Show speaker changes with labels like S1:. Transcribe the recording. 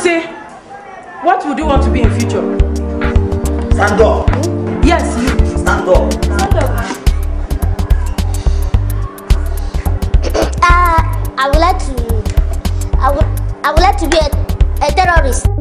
S1: say, what would you want to be in future?
S2: Stand up.
S1: Yes, you.
S2: Stand up.
S1: Stand up.
S3: I would like to be a terrorist.